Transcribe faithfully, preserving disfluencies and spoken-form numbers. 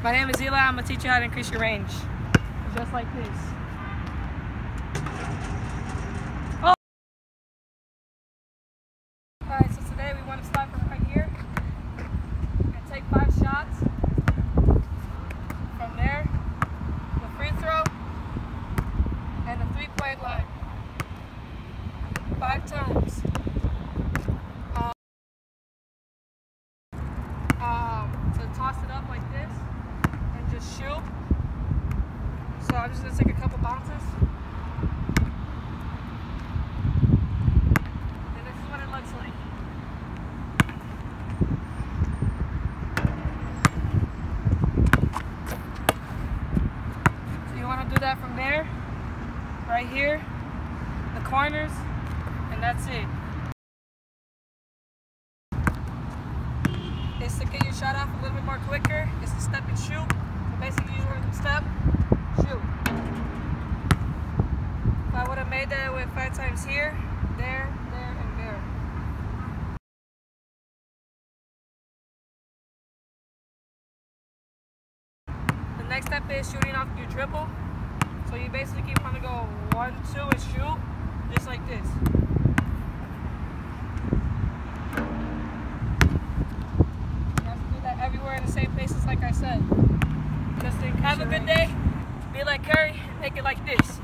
My name is Eli. I'm going to teach you how to increase your range. Just like this. Oh! Alright, so today we want to start from right here and take five shots. From there, the free throw, and the three-point line. Five times. Um, um, so toss it up like this and just shoot. So I'm just going to take a couple bounces. And this is what it looks like. So you want to do that from there, right here, the corners, and that's it. It's to get your shot off a little bit more quicker. It's to step and shoot. So basically you want to step, shoot. If I would have made that with five times here, there, there, and there. The next step is shooting off your dribble. So you basically want to go one, two, and shoot, just like this. You have to do that everywhere in the same places, like I said. Just think, have a good day. Be like Curry, and make it like this.